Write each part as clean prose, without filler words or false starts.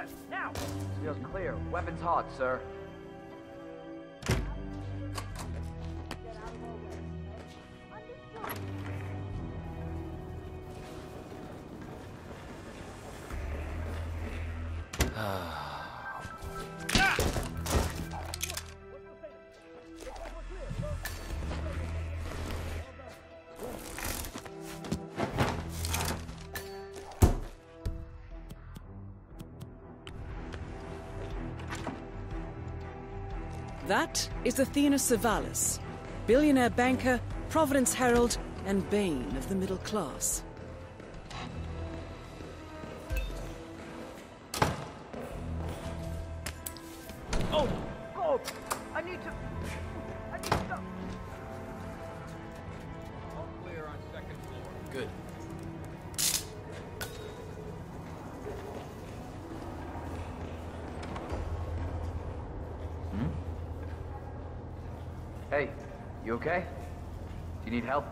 Yes, now! This feels clear. Weapons hot, sir. That is Athena Savalas, billionaire banker, Providence Herald, and bane of the middle class. Oh! Oh! I need to... All clear on second floor. Good. Hey, you okay? Do you need help?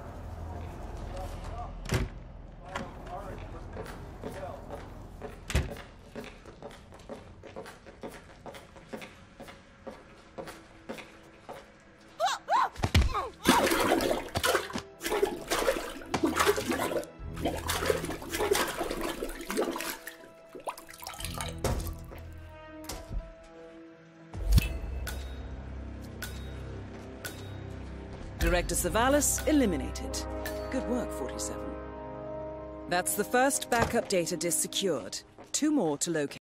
Director Savalas eliminated. Good work, 47. That's the first backup data disk secured. 2 more to locate.